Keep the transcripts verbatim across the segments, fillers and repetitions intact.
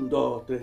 dos, tres.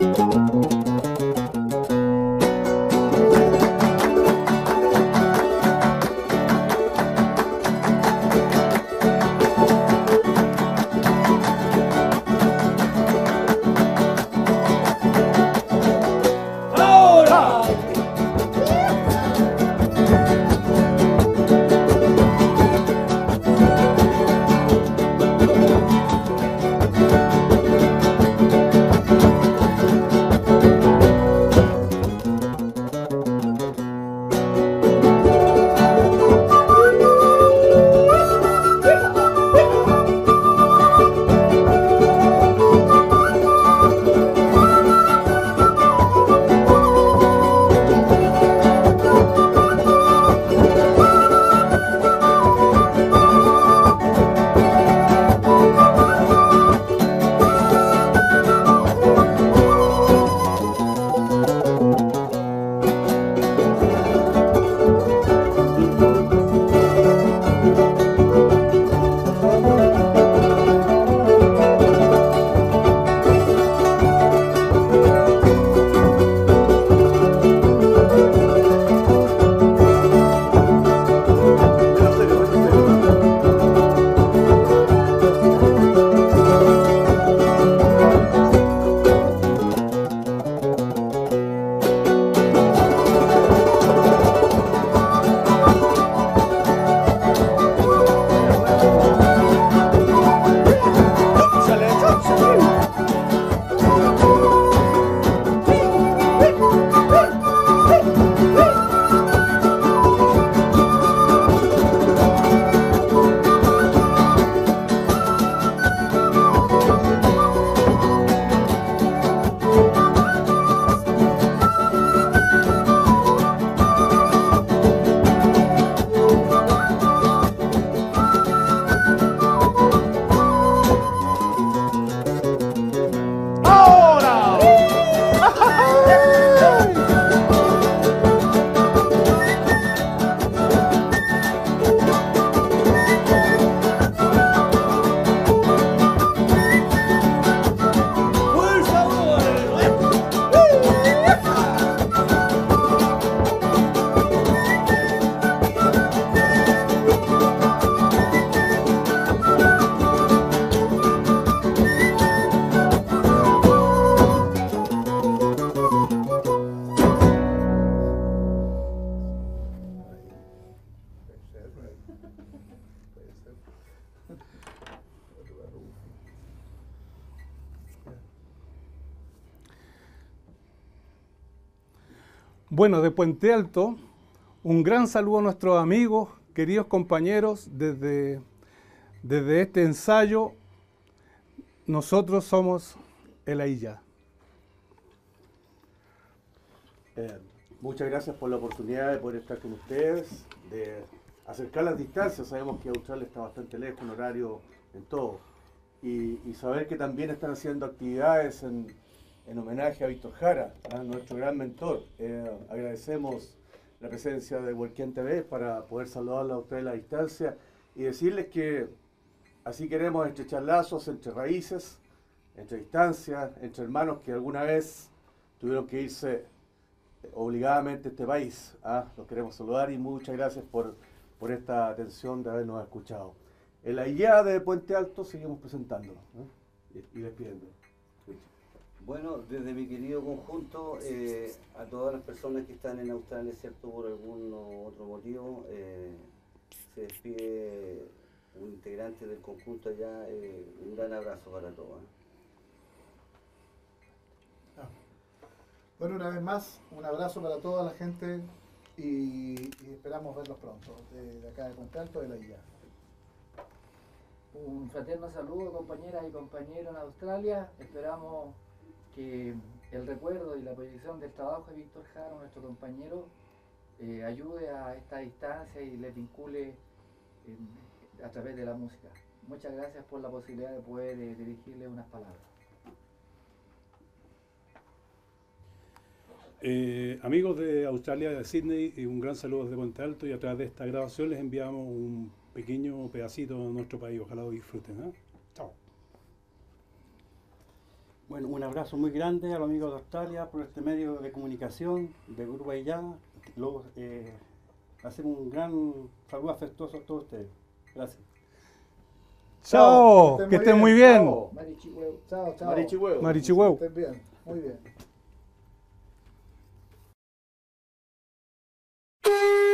Bueno, de Puente Alto, un gran saludo a nuestros amigos, queridos compañeros, desde, desde este ensayo. Nosotros somos el Ailla. Eh, muchas gracias por la oportunidad de poder estar con ustedes, de acercar las distancias. Sabemos que Australia está bastante lejos en horario, en todo. Y, y saber que también están haciendo actividades en, en homenaje a Víctor Jara, a nuestro gran mentor. Eh, agradecemos la presencia de Huelquén T V para poder saludarla a ustedes a la distancia y decirles que así queremos estrechar lazos entre raíces, entre distancias, entre hermanos que alguna vez tuvieron que irse obligadamente a este país. ¿ah? Los queremos saludar y muchas gracias por, por esta atención de habernos escuchado. En la I A de Puente Alto seguimos presentando ¿eh? y, y despidiendo. Bueno, desde mi querido conjunto, eh, a todas las personas que están en Australia, excepto por algún otro motivo, eh, se despide un integrante del conjunto allá, eh, un gran abrazo para todos. Ah. Bueno, una vez más, un abrazo para toda la gente y, y esperamos verlos pronto, de, de acá de Puente Alto, de la I A. Un fraterno saludo, compañeras y compañeros en Australia. Esperamos que el recuerdo y la proyección del trabajo de Víctor Jara, nuestro compañero, eh, ayude a esta distancia y le vincule en, a través de la música. Muchas gracias por la posibilidad de poder eh, dirigirle unas palabras. Eh, amigos de Australia, de Sydney, y un gran saludo desde Puente Alto, y a través de esta grabación les enviamos un pequeño pedacito de nuestro país. Ojalá lo disfruten. ¿eh? Chao. Bueno, un abrazo muy grande a los amigos de Australia por este medio de comunicación de Grupo Aillá. Luego, eh, hacer un gran saludo afectuoso a todos ustedes. Gracias. Chao, que estén muy bien. Chao. Marichihueu. Chao, chao. Marichihueo. Marichihueu. Que estén bien. Muy bien.